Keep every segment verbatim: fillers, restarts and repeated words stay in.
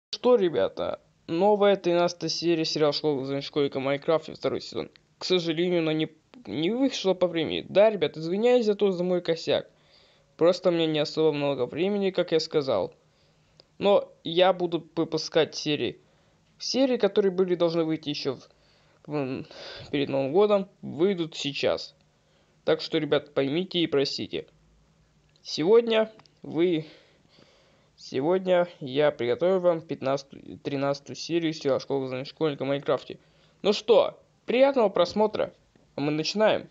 Что, ребята, новая тринадцатая серия сериала «Школа школьника Майнкрафт» второй сезон. К сожалению, она не, не вышла по времени. Да, ребят, извиняюсь за то, за мой косяк. Просто мне не особо много времени, как я сказал. Но я буду выпускать серии. Серии, которые были должны выйти еще в, в, перед Новым годом, выйдут сейчас. Так что, ребят, поймите и простите. Сегодня вы... Сегодня я приготовил вам пятнадцатую, тринадцатую серию сериала «Школа школьника в Майнкрафте». Ну что, приятного просмотра. А мы начинаем.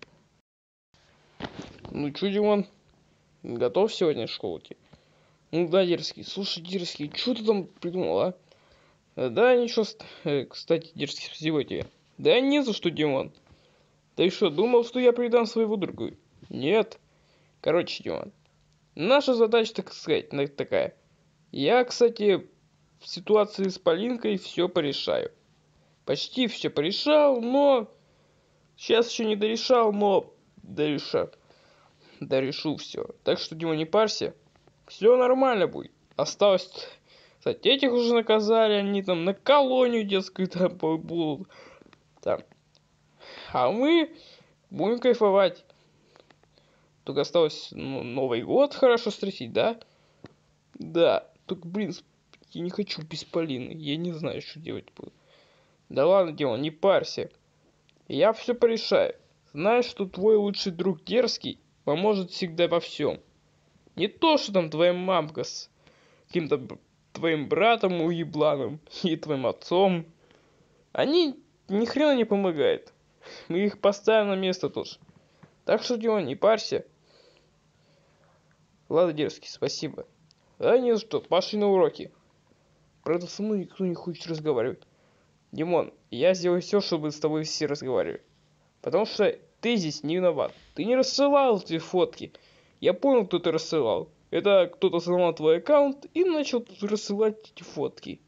Ну чё, Димон, готов сегодня в школу идти? Ну да, Дерзкий. Слушай, Дерзкий, что ты там придумал, а? Да, ничего, кстати, Дерзкий, спасибо тебе. Да не за что, Димон. Ты что, думал, что я предам своего друга? Нет. Короче, Димон. Наша задача, так сказать, такая. Я, кстати, в ситуации с Полинкой все порешаю. Почти все порешал, но... Сейчас еще не дорешал, но... Дорешу. Дорешу все. Так что, Дима, не парься. Все нормально будет. Осталось... Кстати, этих уже наказали, они там на колонию детскую там будут. Там. А мы будем кайфовать. Только осталось ну, Новый год хорошо встретить, да? Да. Только, блин, я не хочу без Полины. Я не знаю, что делать буду. Да ладно, Дима, не парься. Я все порешаю. Знаешь, что твой лучший друг Дерзкий поможет всегда во всем. Не то, что там твоя мамка с каким-то твоим братом уебланом и твоим отцом. Они ни хрена не помогают. Мы их поставим на место тоже. Так что, Дима, не парься. Ладно, Дерзкий, спасибо. Да не за что, пошли на уроки. Правда, со мной никто не хочет разговаривать. Димон, я сделаю все, чтобы с тобой все разговаривали. Потому что ты здесь не виноват. Ты не рассылал эти фотки. Я понял, кто ты рассылал. Это кто-то сломал твой аккаунт и начал рассылать эти фотки.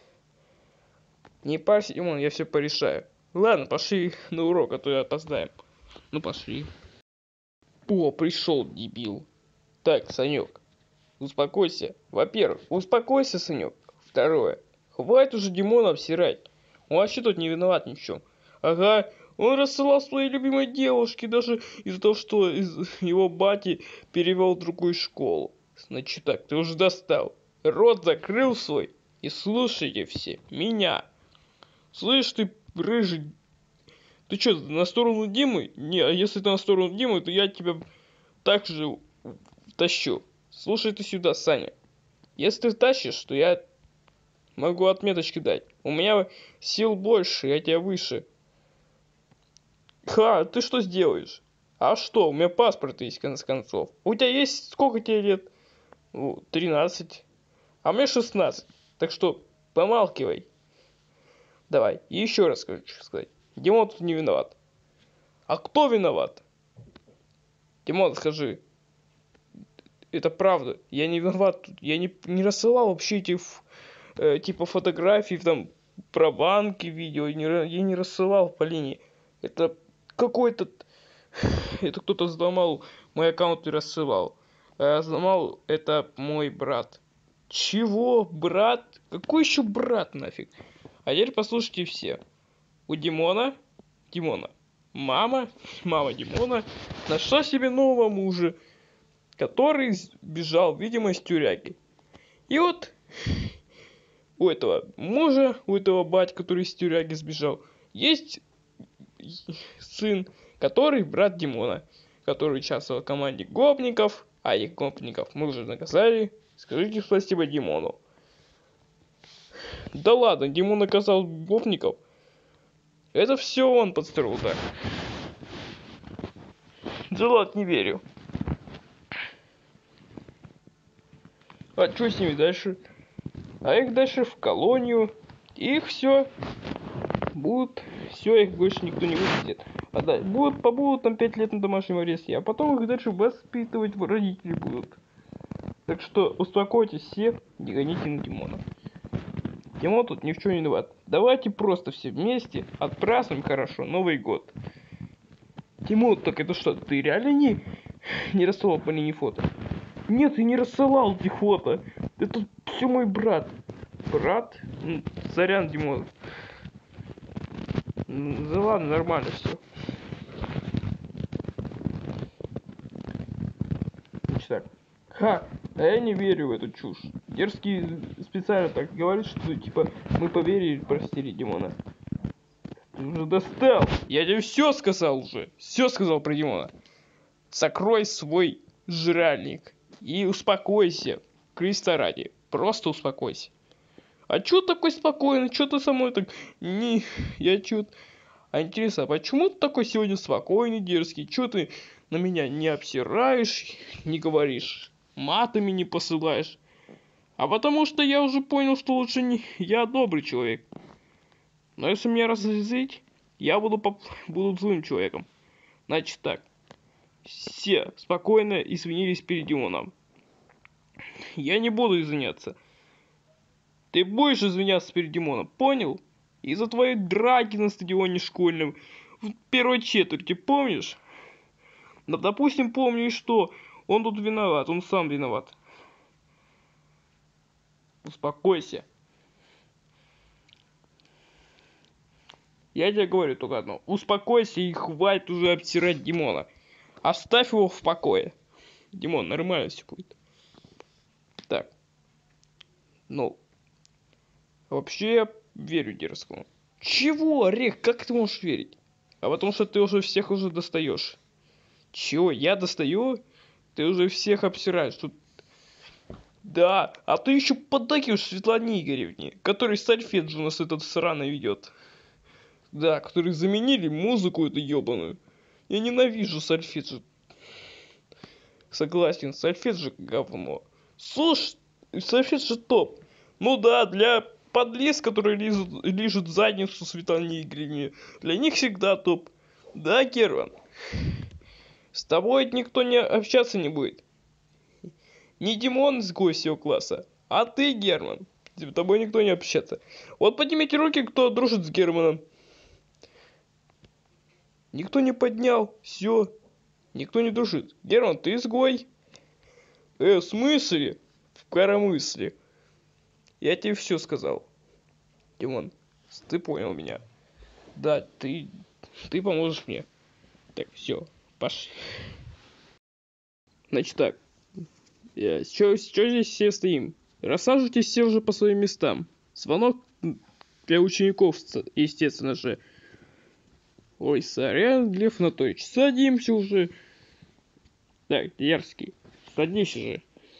Не парься, Димон, я все порешаю. Ладно, пошли на урок, а то я опоздаем. Ну пошли. О, пришел, дебил. Так, Санек, успокойся. Во-первых, успокойся, Санек. Второе, хватит уже Димона обсирать. Он вообще тут не виноват ни в чем. Ага, он рассылал своей любимой девушке даже из-за того, что из его бати перевел в другую школу. Значит так, ты уже достал. Рот закрыл свой и слушайте все меня. Слышь ты, рыжий, ты что, на сторону Димы? Не, а если ты на сторону Димы, то я тебя так же тащу. Слушай ты сюда, Саня. Если ты тащишь, то я могу отметочки дать. У меня сил больше, я тебя выше. Ха, ты что сделаешь? А что, у меня паспорт есть, в конце концов. У тебя есть, сколько тебе лет? Ну, тринадцать. А мне шестнадцать. Так что, помалкивай. Давай, и еще раз хочу сказать. Димон тут не виноват. А кто виноват? Димон, скажи. Это правда. Я не виноват тут. Я не, не рассылал вообще эти э, типа фотографий там про банки, видео. Я не, я не рассылал по линии. Это какой-то... Это кто-то взломал мой аккаунт и рассылал. А взломал это мой брат. Чего? Брат? Какой еще брат нафиг? А теперь послушайте все. У Димона, Димона, мама, мама Димона нашла себе нового мужа, который сбежал, видимо, из тюряги. И вот у этого мужа, у этого батька, который из тюряги сбежал, есть сын, который брат Димона, который участвовал в команде гопников, а их гопников мы уже наказали. Скажите спасибо Димону. Да ладно, Димон наказал гопников. Это все он подстроил, да. Да ладно, не верю. А что с ними дальше? А их дальше в колонию. Их все будут, все, их больше никто не выпустит. А да, будут, побудут там пять лет на домашнем аресте, а потом их дальше воспитывать родители будут. Так что успокойтесь все, не гоните на Димона. Димон тут ни в чем не виноват. Давайте просто все вместе отпразднуем хорошо Новый год. Тимон, так это что, ты реально не, не рассылал по линии фото? Нет, я не рассылал эти фото. Это все мой брат. брат. Сорян, Димон. Да ладно, нормально все. Так. Ха, а я не верю в эту чушь. Дерзкий специально так говорит, что типа мы поверили, простили Димона. Ты уже достал. Я тебе все сказал уже. Все сказал про Димона. Закрой свой жральник и успокойся. Криста ради. Просто успокойся. А чё такой спокойный? Чё ты со мной так... Не... Я чё... А интересно, а почему ты такой сегодня спокойный, дерзкий? Чё ты на меня не обсираешь, не говоришь, матами не посылаешь? А потому что я уже понял, что лучше не... Я добрый человек. Но если меня разозлить, я буду, поп... буду злым человеком. Значит так. Все спокойно извинились перед Димоном. Я не буду извиняться. Ты будешь извиняться перед Димоном, понял? Из-за твоей драки на стадионе школьном в первой четверти, помнишь? Ну, допустим, помню, и что? Он тут виноват, он сам виноват. Успокойся. Я тебе говорю только одно. Успокойся и хватит уже обсирать Димона. Оставь его в покое. Димон, нормально все будет. Так. Ну. Вообще я верю Дерзкому. Чего, Орех, как ты можешь верить? А потому что ты уже всех уже достаешь. Чего, я достаю? Ты уже всех обсираешь. Тут... Да, а ты еще поддакиваешь Светлане Игоревне, который сольфеджио у нас этот сраный ведет. Да, которые заменили музыку эту ебаную. Я ненавижу сольфеджио. Согласен, сольфеджио говно. Слушай, сольфеджио топ. Ну да, для подлез, которые лижут, лижут задницу Светлане Игоревне, для них всегда топ. Да, Герман? С тобой никто не общаться не будет. Не Димон из гостевого класса, а ты, Герман. С тобой никто не общается. Вот поднимите руки, кто дружит с Германом. Никто не поднял. Все. Никто не дружит. Герман, ты изгой. Э, в смысле? В коромысле. Я тебе все сказал. Димон, ты понял меня. Да, ты... Ты поможешь мне. Так, все. Пошли. Значит так. Что здесь все стоим? Рассаживайтесь все уже по своим местам. Звонок для учеников, естественно же. Ой, сорян, Лев Анатольевич, садимся уже. Так, Дерзкий, садись же.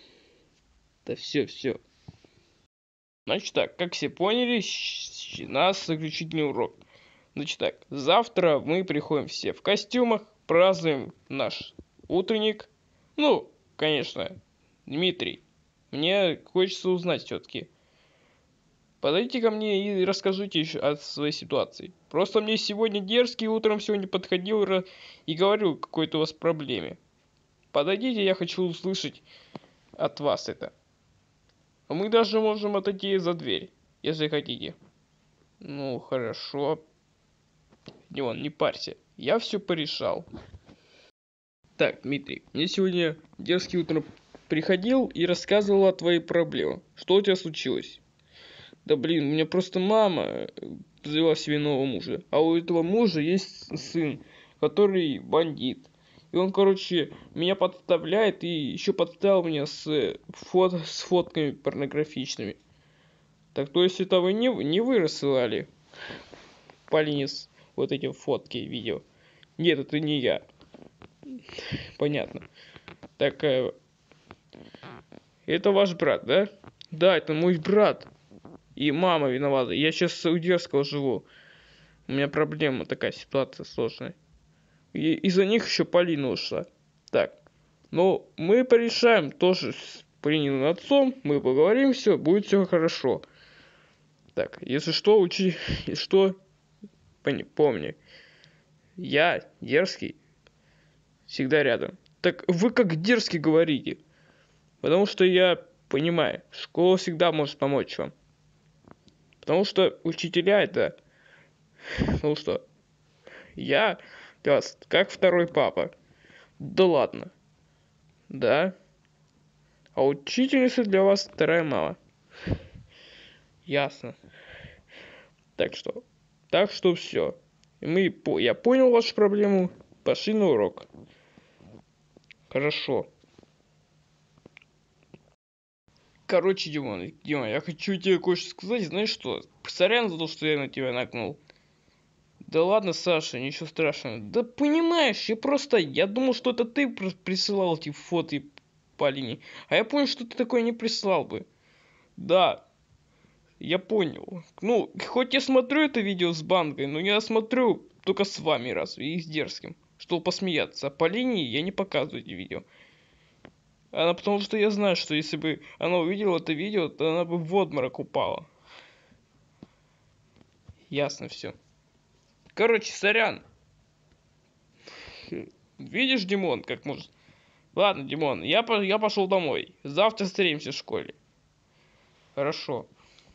Да все, все. Значит так, как все поняли, у нас заключительный урок. Значит так, завтра мы приходим все в костюмах, празднуем наш утренник. Ну, конечно, Дмитрий, мне хочется узнать все-таки. Подойдите ко мне и расскажите еще о своей ситуации. Просто мне сегодня Дерзкий утром сегодня подходил и говорил о какой-то у вас проблеме. Подойдите, я хочу услышать от вас это. Мы даже можем отойти за дверь, если хотите. Ну, хорошо. Димон, не парься. Я все порешал. Так, Дмитрий, мне сегодня Дерзкий утром приходил и рассказывал о твоей проблеме. Что у тебя случилось? Да блин, у меня просто мама завела себе нового мужа. А у этого мужа есть сын, который бандит. И он, короче, меня подставляет и еще подставил меня с, фото, с фотками порнографичными. Так то есть это вы не, не вы рассылали Полине вот эти фотки, видео? Нет, это не я. Понятно. Так, э, это ваш брат, да? Да, это мой брат. И мама виновата. Я сейчас у Дерзкого живу. У меня проблема такая, ситуация сложная. И из-за них еще Полина ушла. Так. Ну, мы порешаем тоже с Полининым отцом. Мы поговорим, все, будет все хорошо. Так, если что, учи, и что, помни. Я, Дерзкий, всегда рядом. Так вы как Дерзкий говорите. Потому что я понимаю, школа всегда может помочь вам. Потому что учителя это... Ну что, я для вас как второй папа. Да ладно. Да. А учительница для вас вторая мама. Ясно. Так что, так что все. Мы, по- я понял вашу проблему. Пошли на урок. Хорошо. Короче, Димон, Дима, я хочу тебе кое-что сказать. Знаешь что? Сорян за то, что я на тебя накнул. Да ладно, Саша, ничего страшного. Да понимаешь, я просто... Я думал, что это ты прос- присылал эти фото Полине. А я понял, что ты такое не прислал бы. Да, я понял. Ну, хоть я смотрю это видео с банкой, но я смотрю только с вами разве, и с Дерзким. Чтобы посмеяться. А Полине я не показываю эти видео. Она потому что я знаю, что если бы она увидела это видео, то она бы в обморок упала. Ясно все. Короче, сорян. Видишь, Димон, как может... Ладно, Димон, я, по- я пошел домой. Завтра встретимся в школе. Хорошо.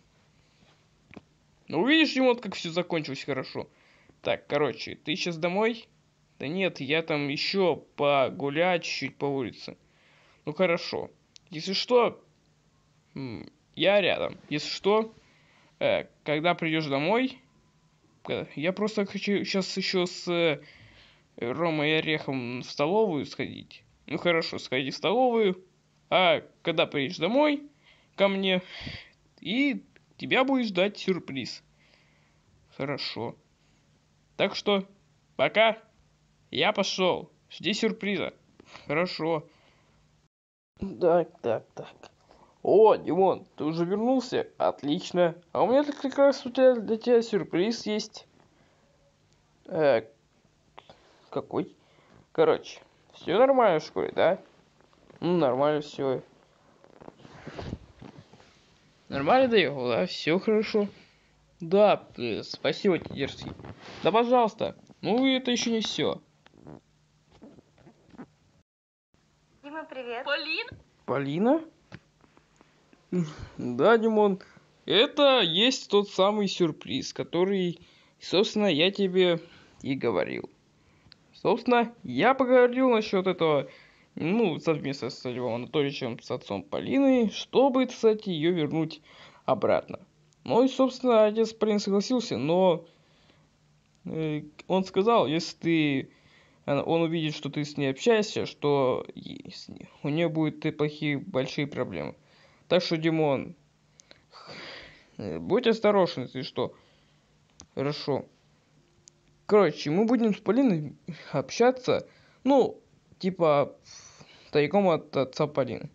Ну, увидишь, Димон, как все закончилось хорошо. Так, короче, ты сейчас домой? Да нет, я там еще погулять чуть-чуть по улице. Ну, хорошо. Если что, м, я рядом. Если что, э, когда придешь домой, э, я просто хочу сейчас еще с э, Ромой и Орехом в столовую сходить. Ну, хорошо, сходи в столовую. А когда приедешь домой ко мне, и тебя будет ждать сюрприз. Хорошо. Так что, пока. Я пошел. Жди сюрприза. Хорошо. Так, так, так. О, Димон, ты уже вернулся? Отлично. А у меня так как раз у тебя для тебя сюрприз есть. Э, какой? Короче, все нормально в школе, да? Ну, нормально все. Нормально доехал, да? Все хорошо. Да, э, спасибо тебе, Дерзкий. Да, пожалуйста. Ну, и это еще не все. Дима, привет. Полин? Полина? Да, Димон. Это есть тот самый сюрприз, который, собственно, я тебе и говорил. Собственно, я поговорил насчет этого, ну, совместно с Львом Анатольевичем, с отцом Полины, чтобы, кстати, ее вернуть обратно. Ну и, собственно, отец Полины согласился, но э, он сказал, если ты, она- он увидит, что ты с ней общаешься, что и с ней- у нее будут и плохие, большие проблемы. Так что, Димон, э, будь осторожен, если что. Хорошо. Короче, мы будем с Полиной общаться, ну, типа, тайком от отца Полины.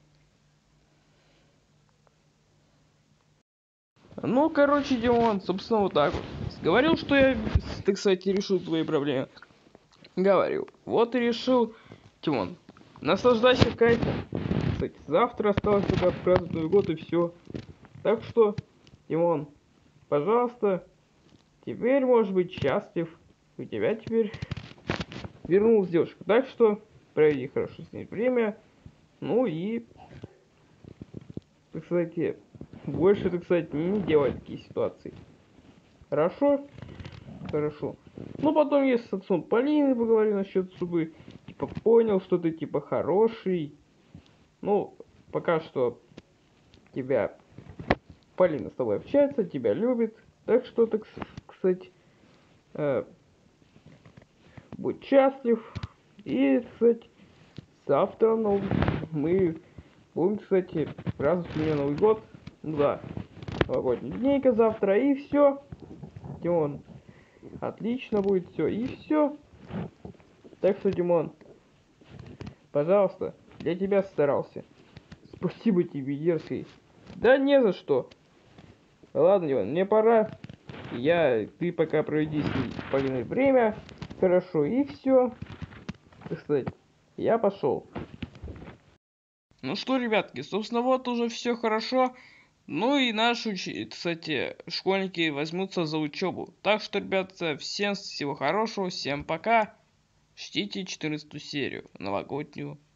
Ну, короче, Димон, собственно, вот так вот. Говорил, что я, ты, кстати, решил твои проблемы. Говорил. Вот и решил. Димон, наслаждайся кайфом. Кстати, завтра осталось только праздновать Новый год и все. Так что, Димон, пожалуйста, теперь можешь быть счастлив. У тебя теперь вернулась девушка. Так что, проведи хорошо с ней время. Ну и, так сказать, больше, так сказать, не делай такие ситуации. Хорошо? Хорошо. Ну, потом я с отцом Полины поговорю насчет субы. Типа, понял, что ты, типа, хороший. Ну, пока что тебя Полина с тобой общается, тебя любит. Так что, так сказать, э, будь счастлив. И, кстати, завтра ну, мы будем, кстати, праздновать у меня Новый год. Ну да, новогодняя днейка завтра. И все. Димон, отлично будет все. И все. Так что, Димон, пожалуйста, для тебя старался. Спасибо тебе, Дерзкий. Да не за что. Ладно, Димон, мне пора. Я, ты пока проведи с ней Полиной время. Хорошо, и все. Так сказать, я пошел. Ну что, ребятки, собственно, вот уже все хорошо. Ну и наши, учи- кстати, школьники возьмутся за учебу. Так что, ребята, всем всего хорошего, всем пока. Ждите четырнадцатую серию, новогоднюю.